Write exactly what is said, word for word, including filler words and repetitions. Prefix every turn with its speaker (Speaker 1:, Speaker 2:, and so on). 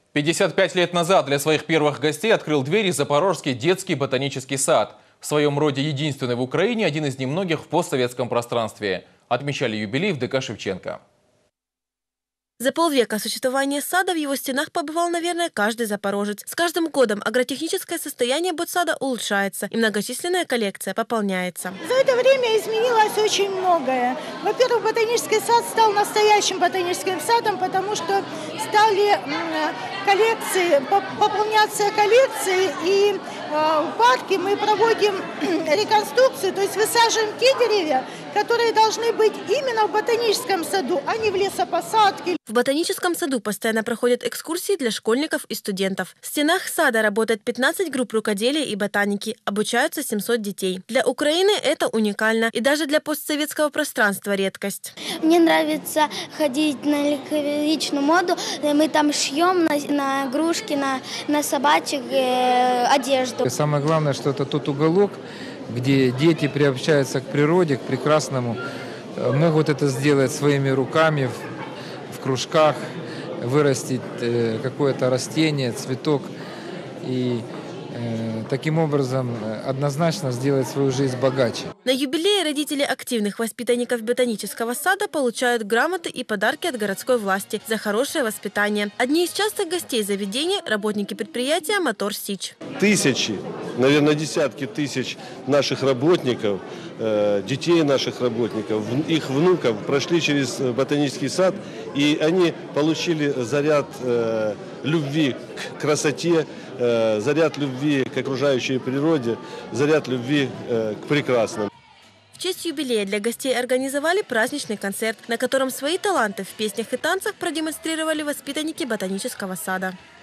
Speaker 1: пятьдесят пять лет назад для своих первых гостей открыл двери Запорожский детский ботанический сад. В своем роде единственный в Украине, один из немногих в постсоветском пространстве. Отмечали юбилей в ДК «Шевченко».
Speaker 2: За полвека существования сада в его стенах побывал, наверное, каждый запорожец. С каждым годом агротехническое состояние ботсада улучшается, и многочисленная коллекция пополняется.
Speaker 3: За это время изменилось очень многое. Во-первых, ботанический сад стал настоящим ботаническим садом, потому что стали коллекции, пополняться коллекции, и в парке мы проводим реконструкцию, то есть высаживаем те деревья, которые должны быть именно в ботаническом саду, а не в лесопосадке.
Speaker 2: В ботаническом саду постоянно проходят экскурсии для школьников и студентов. В стенах сада работает пятнадцать групп рукоделия и ботаники. Обучаются семьсот детей. Для Украины это уникально. И даже для постсоветского пространства редкость.
Speaker 4: Мне нравится ходить на личную моду. Мы там шьем на, на игрушки, на, на собачек э, одежду.
Speaker 5: Самое главное, что это тот уголок, где дети приобщаются к природе, к прекрасному. Могут это сделать своими руками, в кружках, вырастить какое-то растение, цветок и э, таким образом однозначно сделать свою жизнь богаче.
Speaker 2: На юбилее родители активных воспитанников ботанического сада получают грамоты и подарки от городской власти за хорошее воспитание. Одни из частых гостей заведения – работники предприятия «Мотор Сич».
Speaker 6: Тысячи, наверное, десятки тысяч наших работников, детей наших работников, их внуков прошли через ботанический сад, и они получили заряд любви к красоте, заряд любви к окружающей природе, заряд любви к прекрасному.
Speaker 2: В честь юбилея для гостей организовали праздничный концерт, на котором свои таланты в песнях и танцах продемонстрировали воспитанники ботанического сада.